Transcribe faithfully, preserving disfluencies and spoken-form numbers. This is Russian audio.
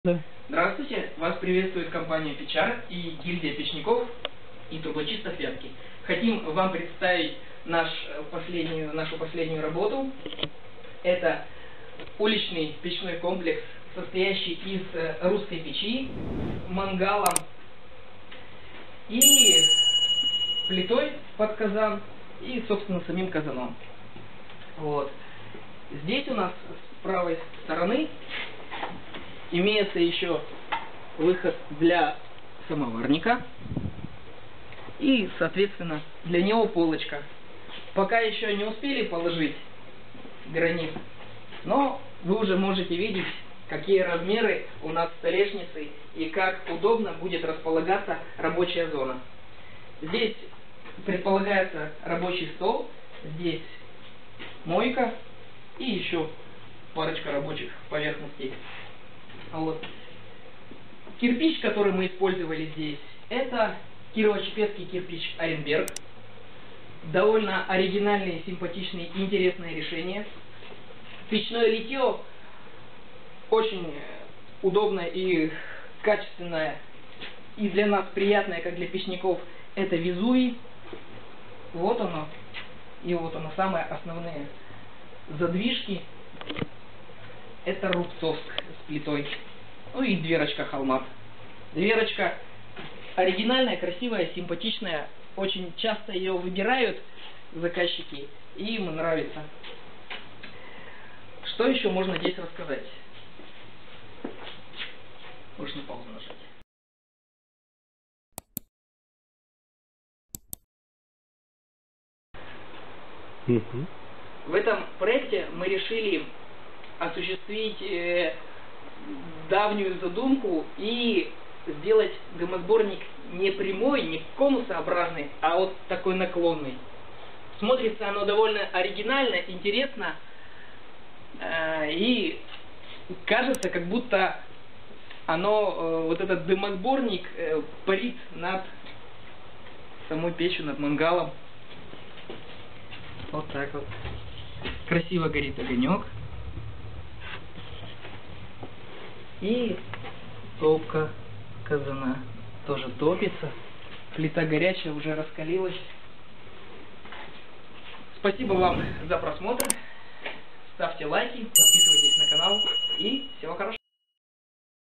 Да. Здравствуйте, вас приветствует компания Печар и гильдия печников и трубочистов Вятки. Хотим вам представить наш последнюю, нашу последнюю работу. Это уличный печной комплекс, состоящий из русской печи, мангалом и плитой под казан и, собственно, самим казаном. Вот. Здесь у нас с правой стороны имеется еще выход для самоварника и, соответственно, для него полочка. Пока еще не успели положить гранит, но вы уже можете видеть, какие размеры у нас столешницы и как удобно будет располагаться рабочая зона. Здесь предполагается рабочий стол, здесь мойка и еще парочка рабочих поверхностей. Вот. Кирпич, который мы использовали здесь, это кирово-чепецкий кирпич Оренберг. Довольно оригинальное, симпатичное и интересное решение. Печное литье очень удобное и качественное, и для нас приятное, как для печников, это Везувий. Вот оно. И вот оно, самые основные задвижки. Это Рубцовск с плитой. Ну и дверочка Халмат. Дверочка оригинальная, красивая, симпатичная. Очень часто ее выбирают заказчики, и им нравится. Что еще можно здесь рассказать? Можно паузу нажать. Угу. В этом проекте мы решили осуществить э, давнюю задумку и сделать громосборник не прямой, не конусообразный, а вот такой наклонный. Смотрится оно довольно оригинально, интересно, э, и кажется, как будто оно, э, вот этот дымосборник э, парит над самой печью, над мангалом. Вот так вот. Красиво горит огонек. И топка казана тоже топится. Плита горячая, уже раскалилась. Спасибо вам за просмотр. Ставьте лайки, подписывайтесь на канал. И всего хорошего.